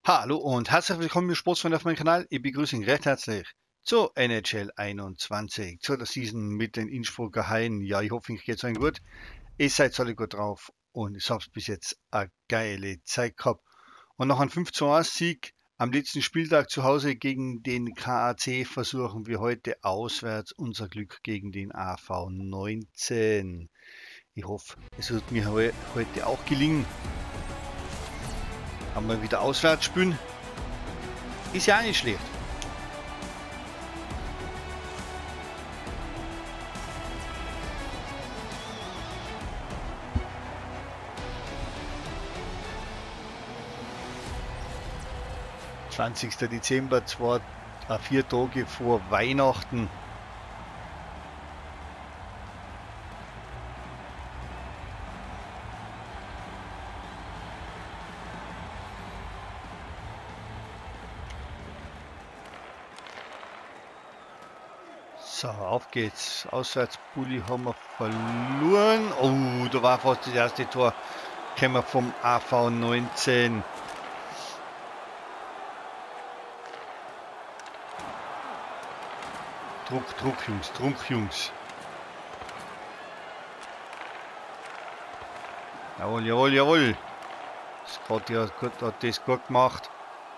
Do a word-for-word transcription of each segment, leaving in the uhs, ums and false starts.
Hallo und herzlich willkommen, ihr Sportsfreunde auf meinem Kanal. Ich begrüße euch recht herzlich zur N H L einundzwanzig, zu der Season mit den Innsbrucker Haien. Ja, ich hoffe, euch geht's euch gut. Ihr seid alle gut drauf und ich habe bis jetzt eine geile Zeit gehabt. Und nach einem fünf zu eins Sieg am letzten Spieltag zu Hause gegen den K A C versuchen wir heute auswärts unser Glück gegen den A V neunzehn. Ich hoffe, es wird mir heu- heute auch gelingen. Haben wir wieder auswärts spielen. Ist ja auch nicht schlecht. zwanzigster Dezember, zwei, äh, vier Tage vor Weihnachten. So, auf geht's. Auswärtsbully haben wir verloren. Oh, da war fast das erste Tor. Kennen wir vom A V neunzehn. Druck, Druck, Jungs, Druck, Jungs. Jawohl, jawohl, jawohl. Das hat ja gut, hat das gut gemacht.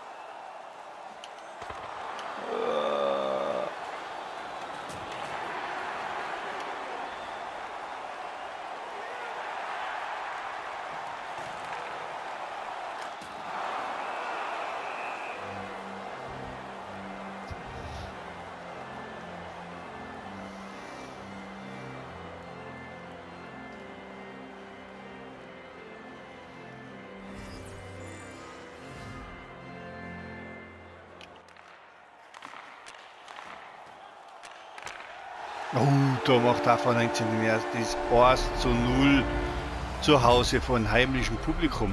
Oh, da macht A V neunzehn den ersten. Das eins zu null zu Hause von heimlichem Publikum.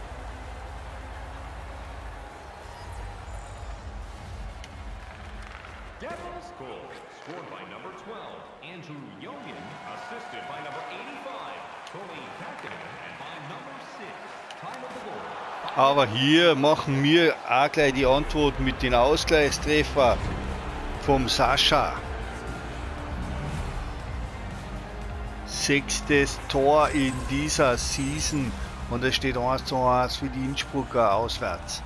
Devils goal, scored by number twelve, Andrew Youngin, assisted by number eighty-five, Tony Kakkinen, and by number six, time of the goal. Aber hier machen wir auch gleich die Antwort mit den Ausgleichstreffer vom Sascha. Sechstes Tor in dieser Season und es steht eins zu eins für die Innsbrucker auswärts.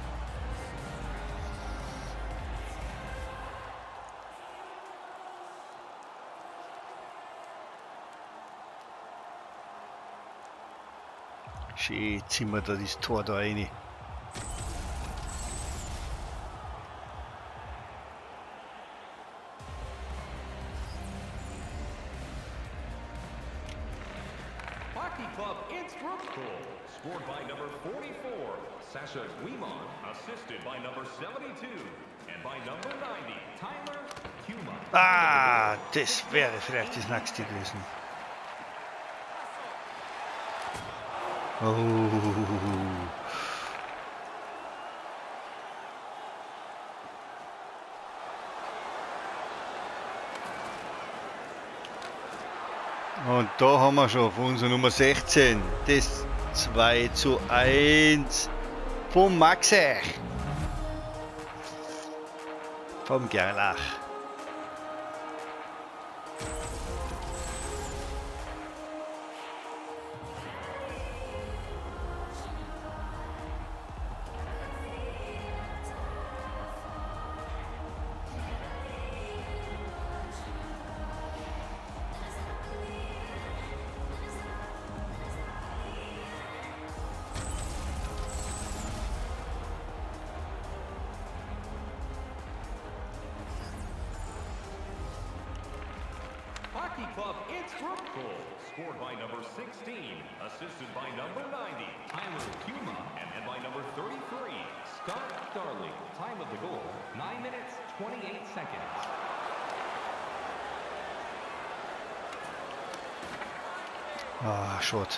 Schön zimmert da das Tor da rein. Hockey Club Innsbruck goal, scored by number forty-four, Sasha Guimon, assisted by number seventy-two, and by number ninety, Tyler Huma. Ah, das wäre vielleicht das nächste gewesen. Oh. Und da haben wir schon von unserer Nummer sechzehn das zwei zu eins vom Maxech. Vom Gerlach. Hockey Club Innsbruck goal, scored by number sixteen, assisted by number ninety, Tyler Huma, and then by number thirty-three, Scott Darling. Time of the goal, nine minutes, twenty-eight seconds. Ah, Schott.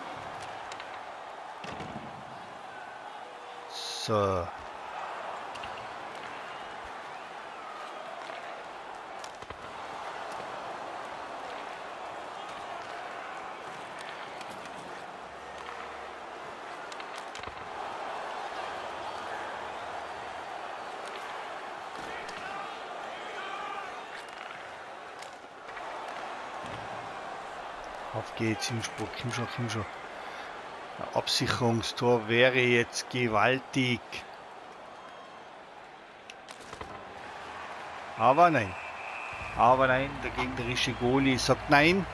So. Auf geht's, Innsbruck, komm schon, komm schon. Ein Absicherungstor wäre jetzt gewaltig. Aber nein. Aber nein, der gegnerische Goalie sagt nein.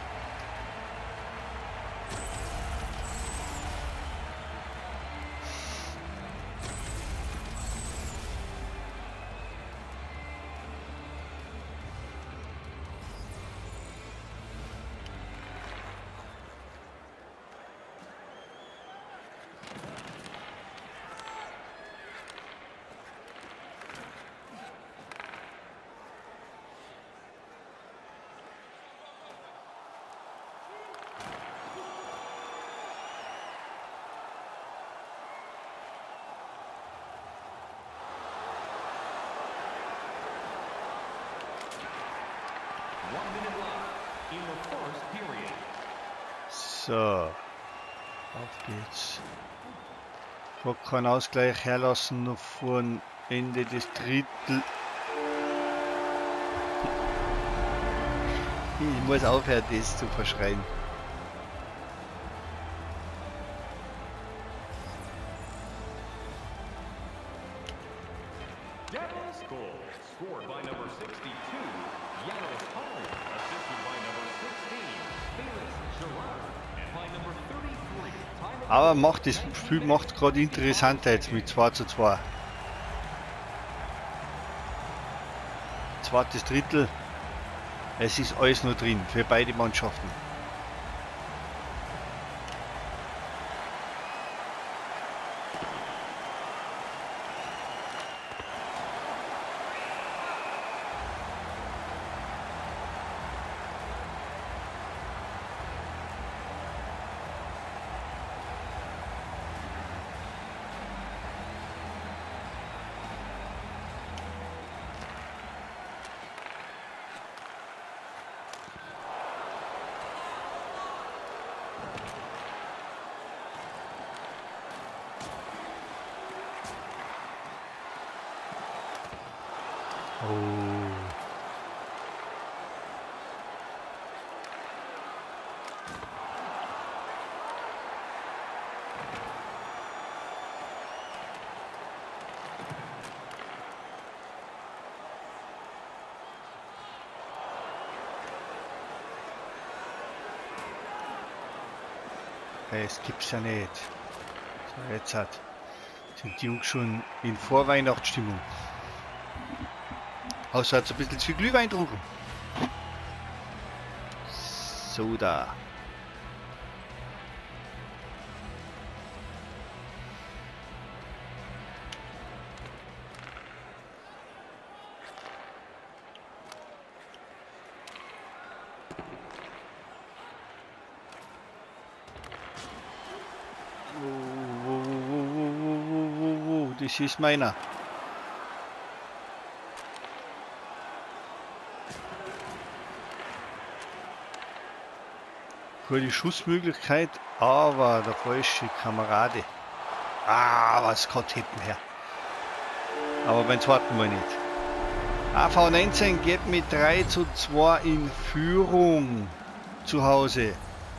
So, auf geht's. Bock kann Ausgleich herlassen noch vor dem Ende des Drittel. Ich muss aufhören, das zu verschreien. Scored by number sixty-two, Janis Holland, assisted by number sixteen, Felix Gerard, and by number thirty-three, Tyler. Aber macht das Spiel macht gerade interessanter jetzt mit zwei zu zwei. Zweites Drittel. Es ist alles nur drin für beide Mannschaften. Das gibt's ja nicht. So, jetzt hat, sind die Jungs schon in Vorweihnachtsstimmung. Außer hat ein bisschen zu viel Glühwein getrunken. So da. Das ist meiner. Gute Schussmöglichkeit, aber der falsche Kamerade. Ah, was kann tippen her. Aber beim zweiten Mal nicht. A V neunzehn geht mit drei zu zwei in Führung zu Hause.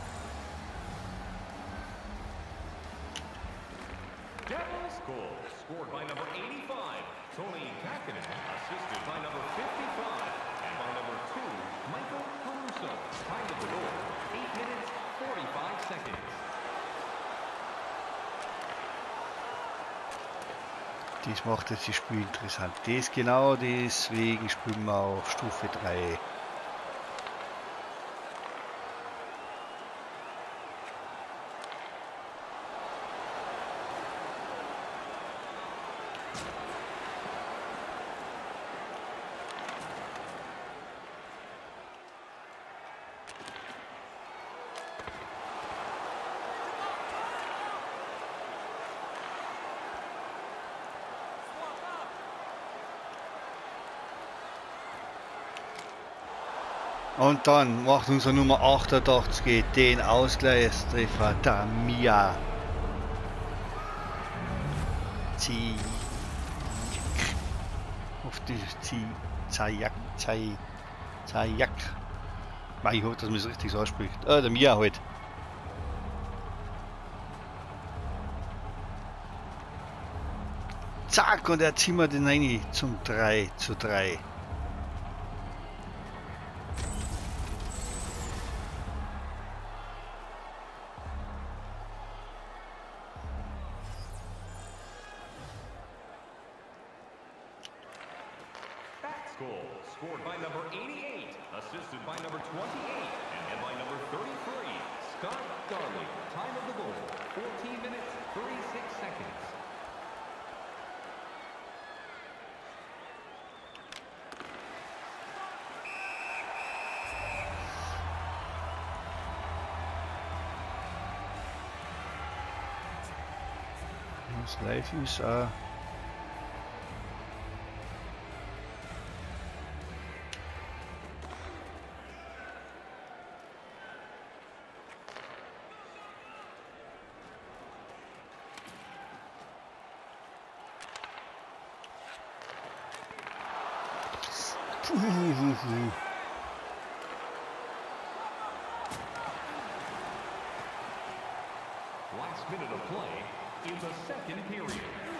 Das macht jetzt das Spiel interessant. Das genau deswegen spielen wir auf Stufe drei. Und dann macht unser Nummer achtundachtzig den Ausgleichstreffer, der Mia. Zieh. Auf die Zieh. Zajak. Zajak. Ich hoffe, dass man es richtig so ausspricht. Ah, der Mia halt. Zack, und er zieht mir den rein zum drei zu drei. Goal scored by number eighty-eight, assisted by number twenty-eight, and head by number thirty-three, Scott Darling. Time of the goal, fourteen minutes, thirty-six seconds. Das Live ist auch. Last minute of play in the second period.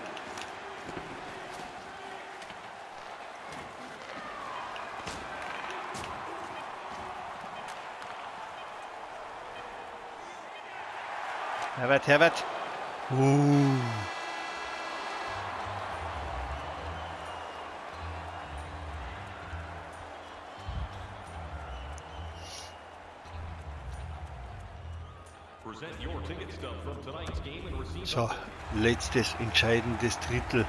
Herbert, Herbert. Uh. Present your ticket stub from tonight's game and receive So, letztes entscheidendes Drittel.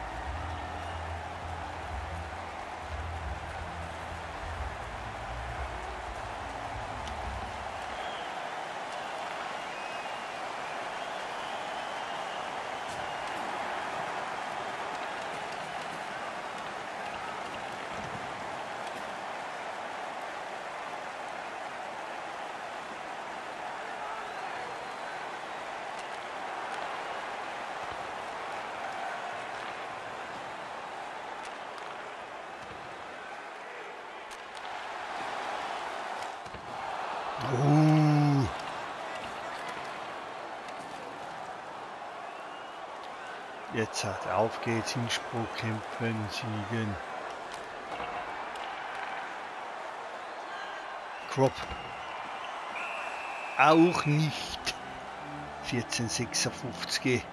Uh. Jetzt hat auf geht's, Innsbruck kämpfen, siegen. Crop. Auch nicht. vierzehn sechsundfünfzig.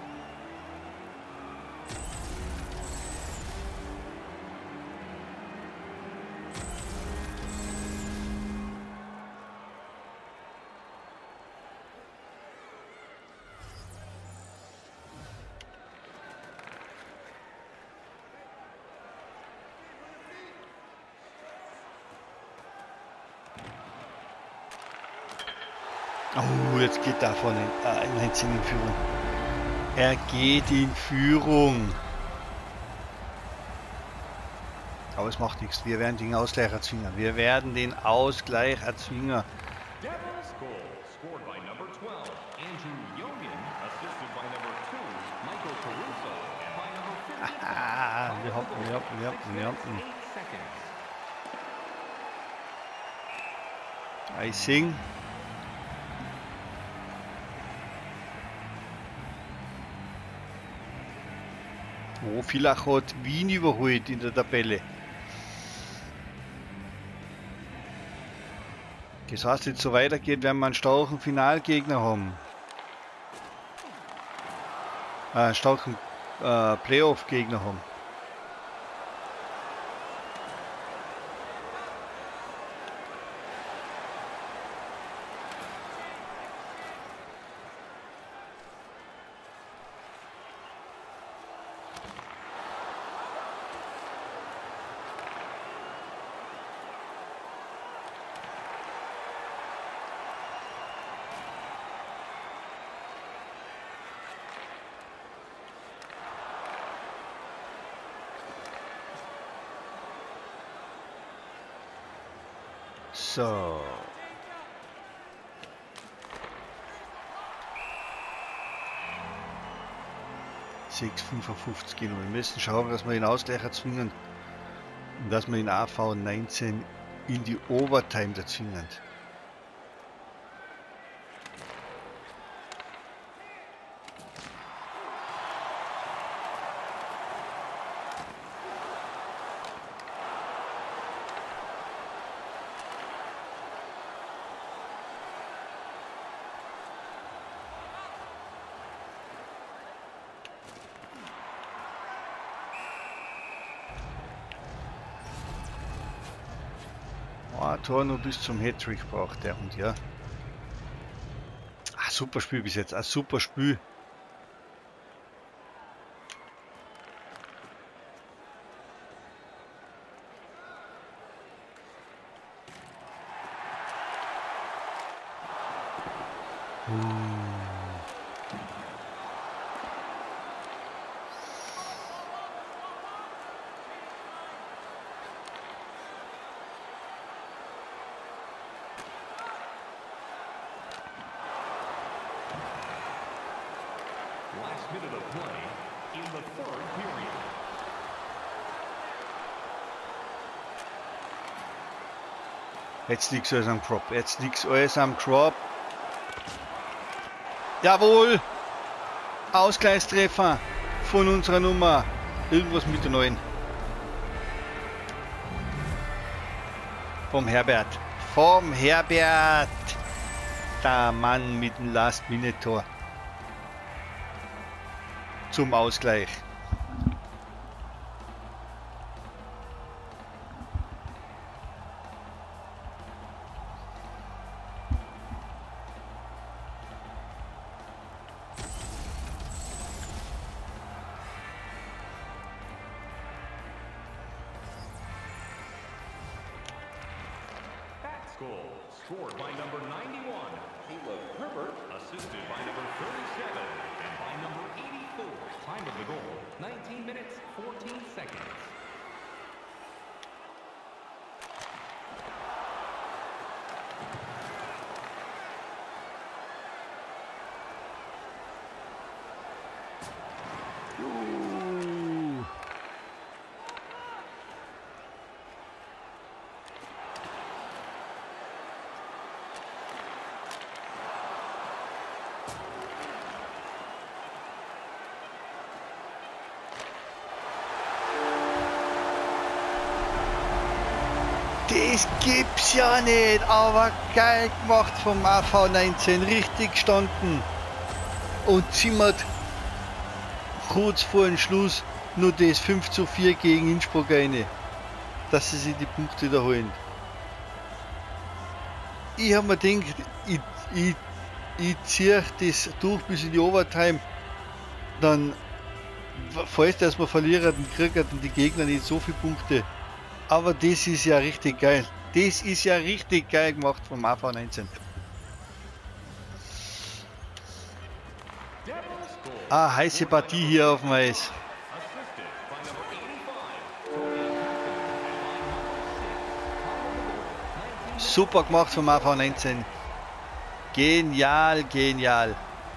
Oh, jetzt geht da vorne äh, neunzehn in Führung. Er geht in Führung. Aber es macht nichts. Wir werden den Ausgleich erzwingen. Wir werden den Ausgleich erzwingen. Devil's goal scored by number twelve, Andrew Youngin, assisted by number two, Michael Caruso, and by number fifty-five. Ah, wir hoppen, wir hoppen, wir hoppen, wir hoppen. Eight seconds. Icing. Oh, Villach hat Wien überholt in der Tabelle. Das heißt, wenn es so weitergeht, werden wir einen starken Finalgegner haben. Äh, einen starken äh, Playoff-Gegner haben. So. sechs fünfundfünfzig Kilo. Wir müssen schauen, dass wir den Ausgleich erzwingen und dass wir den A V neunzehn in die Overtime erzwingen. Ein Tor nur bis zum Hattrick braucht der Hund, ja. Ah, super Spiel bis jetzt, ein super Spiel. Last minute of play in the third period. Jetzt liegt alles am Crop. Jetzt liegt alles am Crop. Jawohl! Ausgleichstreffer von unserer Nummer. Irgendwas mit der neuen. Vom Herbert. Vom Herbert. Der Mann mit dem Last-Minute-Tor. Zum Ausgleich. Back goal scored by number ninety-one, Caleb Herbert, assisted by number thirty-seven, and by number eighty-four. Time of the goal, nineteen minutes, fourteen seconds. Uh. Das gibt's ja nicht, aber geil gemacht vom A V neunzehn, richtig gestanden und zimmert kurz vor dem Schluss nur das fünf zu vier gegen Innsbruck rein, dass sie sich die Punkte da holen. Ich habe mir gedacht, ich, ich, ich ziehe das durch bis in die Overtime, dann, falls das wir verlieren, dann kriegen die Gegner nicht so viele Punkte. Aber das ist ja richtig geil. Das ist ja richtig geil gemacht vom A V neunzehn. Ah, heiße Partie hier auf dem Eis. Super gemacht vom A V neunzehn. Genial, genial.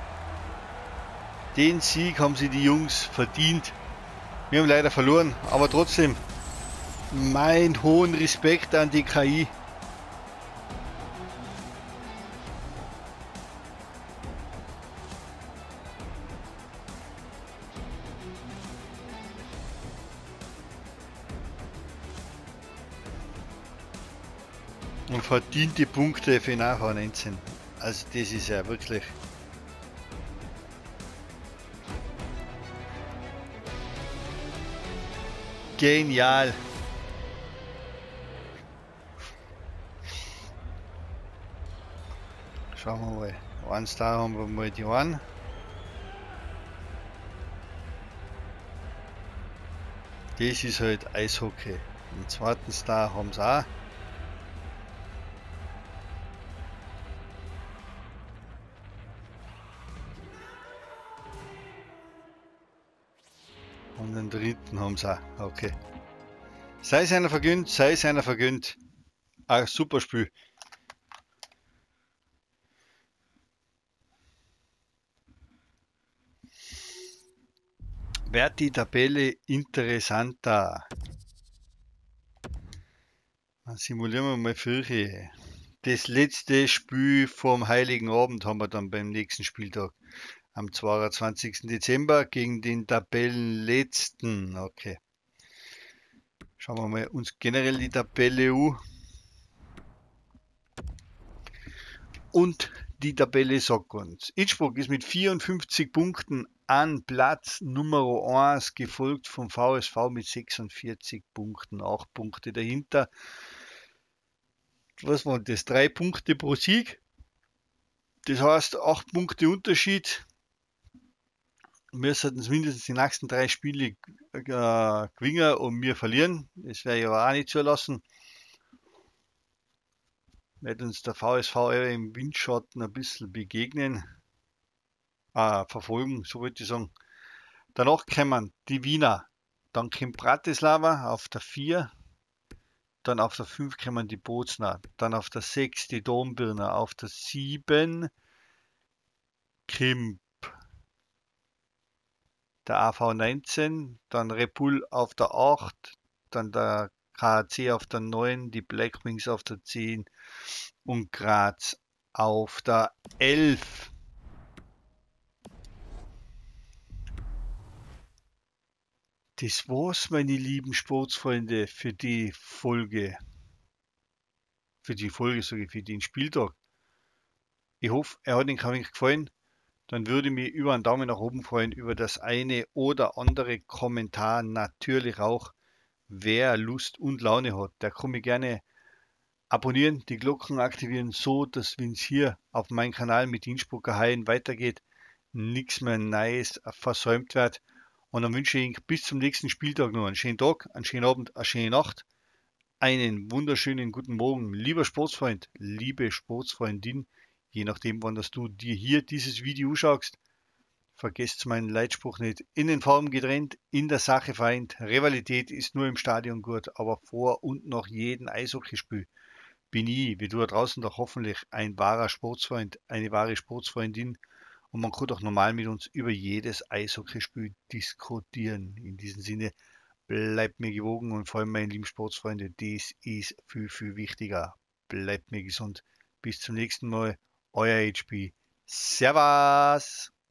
Den Sieg haben sie die Jungs verdient. Wir haben leider verloren, aber trotzdem mein hohen Respekt an die K I. Und verdiente Punkte für den A V neunzehn. Also das ist ja wirklich genial. Schauen wir mal. One Star haben wir mal die One. Das ist halt Eishockey. Den zweiten Star haben sie auch. Und den dritten haben sie auch. Okay. Sei es einer vergönnt, sei es einer vergönnt. Ein super Spiel. Wird die Tabelle interessanter. Dann simulieren wir mal früher. Das letzte Spiel vom Heiligen Abend haben wir dann beim nächsten Spieltag. Am zweiundzwanzigsten Dezember gegen den Tabellenletzten. Okay. Schauen wir mal uns generell die Tabelle an. Und die Tabelle sagt uns. Innsbruck ist mit vierundfünfzig Punkten an Platz Nummer eins, gefolgt vom V S V mit sechsundvierzig Punkten, acht Punkte dahinter. was waren das? Drei Punkte pro Sieg. Das heißt, acht Punkte Unterschied. Wir sollten mindestens die nächsten drei Spiele äh, gewinnen und wir verlieren. Das wäre ja auch nicht zulassen. Wird uns der V S V im Windschatten ein bisschen begegnen. Äh, verfolgen, so würde ich sagen. Danach kommen die Wiener. Dann kommt Bratislava auf der vier. Dann auf der fünf kommen die Bozner. Dann auf der sechs die Dornbirner. Auf der sieben kommt der A V neunzehn. Dann Repul auf der acht. Dann der K A C auf der neun. Die Black Wings auf der zehn. Und Graz auf der elf. Das war's, meine lieben Sportsfreunde, für die Folge. Für die Folge, sage ich, für den Spieltag. Ich hoffe, er hat Ihnen gefallen. Dann würde ich mich über einen Daumen nach oben freuen, über das eine oder andere Kommentar. Natürlich auch, wer Lust und Laune hat. Der kann mich gerne abonnieren, die Glocken aktivieren, so dass, wenn es hier auf meinem Kanal mit Innsbrucker Haien weitergeht, nichts mehr Neues versäumt wird. Und dann wünsche ich Ihnen bis zum nächsten Spieltag noch einen schönen Tag, einen schönen Abend, eine schöne Nacht, einen wunderschönen guten Morgen. Lieber Sportsfreund, liebe Sportsfreundin, je nachdem, wann das du dir hier dieses Video schaust, vergesst meinen Leitspruch nicht. In den Farben getrennt, in der Sache vereint. Rivalität ist nur im Stadion gut, aber vor und nach jedem Eishockeyspiel bin ich, wie du da draußen doch hoffentlich, ein wahrer Sportsfreund, eine wahre Sportsfreundin. Und man kann doch normal mit uns über jedes Eishockeyspiel diskutieren. In diesem Sinne, bleibt mir gewogen und vor allem, meine lieben Sportsfreunde, das ist viel, viel wichtiger. Bleibt mir gesund. Bis zum nächsten Mal. Euer H P. Servus!